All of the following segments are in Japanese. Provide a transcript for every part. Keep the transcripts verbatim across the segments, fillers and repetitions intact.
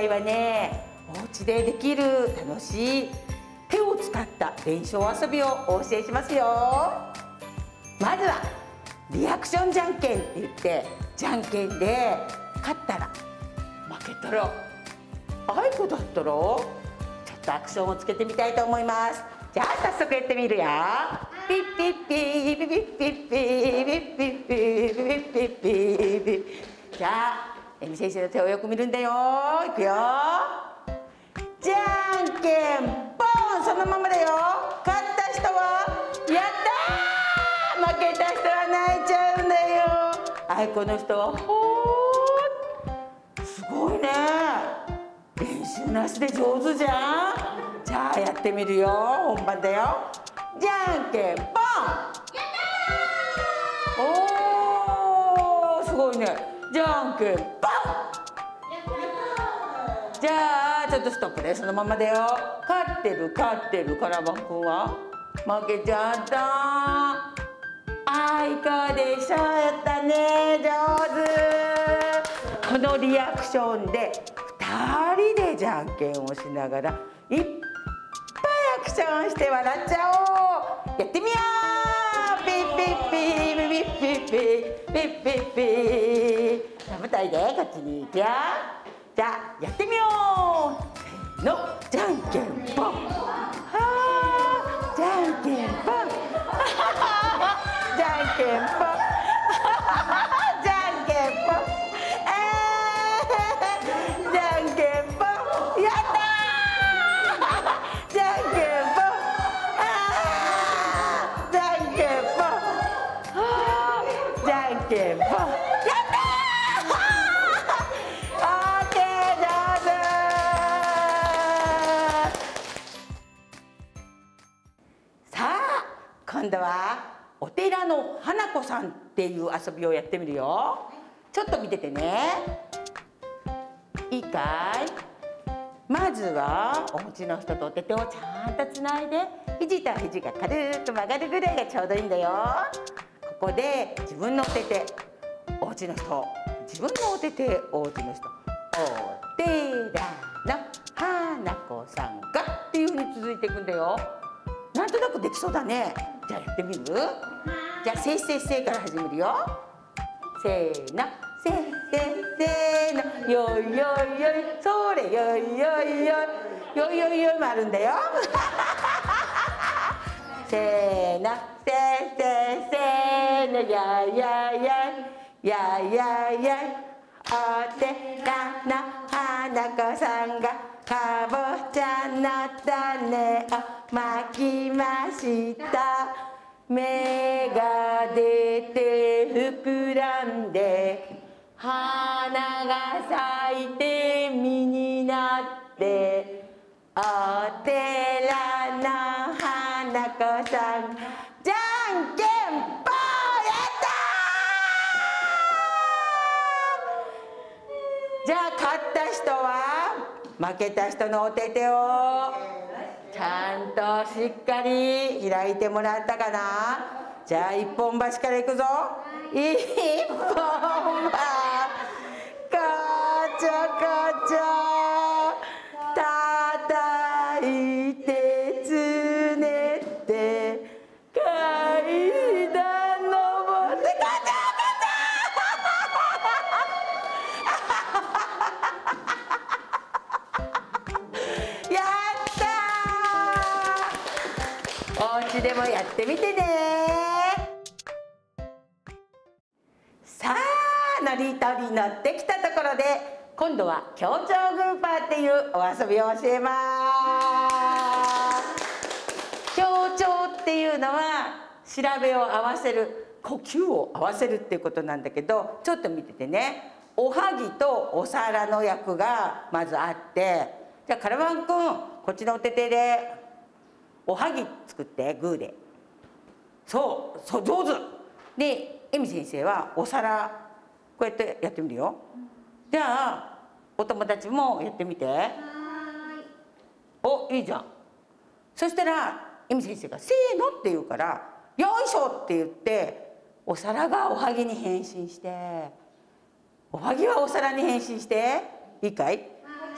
回はね、お家でできる楽しい手を使った連勝遊びをお教えしますよ。まずはリアクションじゃんけんって言って、じゃんけんで勝ったら負けたらあいこだったらちょっとアクションをつけてみたいと思います。じゃあ早速やってみるよ。ピッピッピーピッピッピッピーピッピッピーピッピッピーピッ。じゃあエミ先生の手をよく見るんだよ。いくよ。じゃんけんポン、そのままだよ。勝った人はやったー、負けた人は泣いちゃうんだよ。あいこの人はほー、すごいね。練習なしで上手じゃん。じゃあやってみるよ。本番だよ。じゃんけんポン。やったー。おー、すごいね。じゃんけんポン。じゃあちょっとストップで、そのままだよ。勝ってる勝ってる。カラバンくんは負けちゃった。あいこでしょ。やったね、上手。このリアクションでふたりでじゃんけんをしながらいっぱいアクションして笑っちゃおう。やってみよう。ピッピッピーピッピッピーピッピッピー。舞台でこっちに行くよ。じゃあやってみよう。せーの、じゃんけんぽん。はー、じゃんけんぽん。じゃんけんぽん。じゃんけんぽん。えー、じゃんけんぽん。やったー。じゃんけんぽん。あー、じゃんけんぽん。あー、じゃんけんぽん。やったー。今度はお寺の花子さんっていう遊びをやってみるよ。ちょっと見ててね。いいかい？まずはお家の人とお手手をちゃんとつないで、肘と肘が軽く曲がるぐらいがちょうどいいんだよ。ここで自分のお手手、お家の人、自分のお手手、お家の人、お寺の花子さんがっていうふうに続いていくんだよ。なんとなくできそうだね。じゃあやってみる？じゃあせいせいせいから始めるよ。せーの、せいせいせーの、よいよいよい、それよいよいよい、よいよいよいもあるんだよ。せーの、せいせいせーの、やややややや、お寺の花子さんがかぼちゃの種をまきました。芽が出て膨らんで、花が咲いて実になって、お寺の花子さんじゃんけんぽん。やったー。じゃあ勝った人は負けた人のお手手をちゃんとしっかり開いてもらったかな。じゃあ一本橋からいくぞ。一本橋、こちょこちょ叩いてつねって階段登ってこちょこちょ。やったー。お家でもやってみてね。さあ、乗り取り乗ってきたところで、今度は協調グーパーっていうお遊びを教えます。協調っていうのは調べを合わせる、呼吸を合わせるっていうことなんだけど、ちょっと見ててね。おはぎとお皿の役がまずあって、じゃあカラバンくん、こっちのお手手でおはぎ作って、グーで。そうそう、上手で、エミ先生はお皿こうやってやってみるよ。じゃあお友達もやってみて。お、いいじゃん。そしたらエミ先生が「せーの」って言うから「よいしょ」って言って、お皿がおはぎに変身して、おはぎはお皿に変身して、いいかい？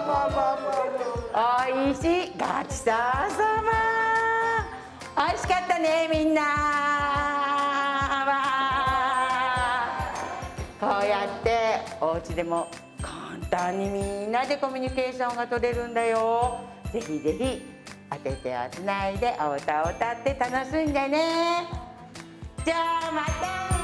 おいしい、ごちそうさま。おいしかったねみんな。こうやってお家でも簡単にみんなでコミュニケーションが取れるんだよ。ぜひぜひ当ててをつないでお歌を歌って楽しんでね。じゃあまたね。